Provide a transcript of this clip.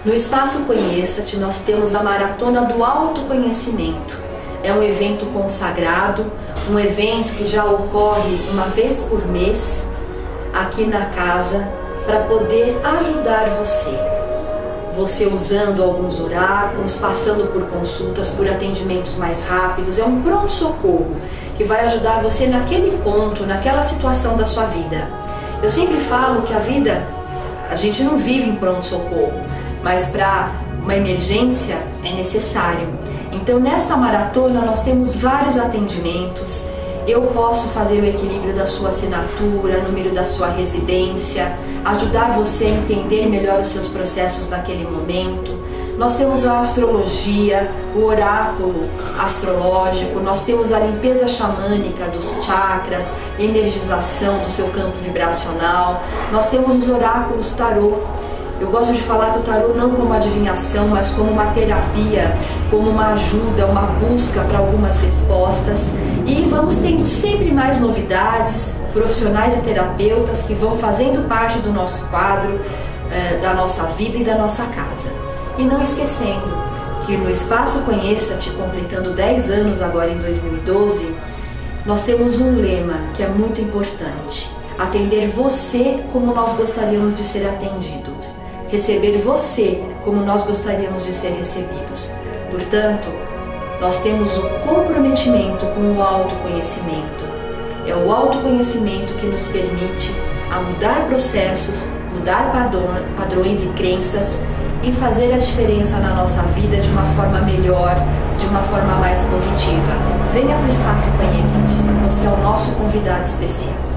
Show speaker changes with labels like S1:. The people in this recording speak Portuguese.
S1: No Espaço Conheça-te, nós temos a Maratona do Autoconhecimento. É um evento consagrado, um evento que já ocorre uma vez por mês aqui na casa para poder ajudar você. Você usando alguns oráculos, passando por consultas, por atendimentos mais rápidos. É um pronto-socorro que vai ajudar você naquele ponto, naquela situação da sua vida. Eu sempre falo que a vida, a gente não vive em pronto-socorro, mas para uma emergência é necessário. Então nesta maratona nós temos vários atendimentos. Eu posso fazer o equilíbrio da sua assinatura, número da sua residência, ajudar você a entender melhor os seus processos naquele momento. Nós temos a astrologia, o oráculo astrológico, nós temos a limpeza xamânica dos chakras, energização do seu campo vibracional, nós temos os oráculos tarô. Eu gosto de falar que o tarô não como adivinhação, mas como uma terapia, como uma ajuda, uma busca para algumas respostas. E vamos tendo sempre mais novidades, profissionais e terapeutas que vão fazendo parte do nosso quadro, da nossa vida e da nossa casa. E não esquecendo que no Espaço Conheça-te, completando 10 anos agora em 2012, nós temos um lema que é muito importante: atender você como nós gostaríamos de ser atendidos. Receber você como nós gostaríamos de ser recebidos. Portanto, nós temos o comprometimento com o autoconhecimento. É o autoconhecimento que nos permite a mudar processos, mudar padrões e crenças e fazer a diferença na nossa vida de uma forma melhor, de uma forma mais positiva. Venha para o Espaço Conheça-te. Você é o nosso convidado especial.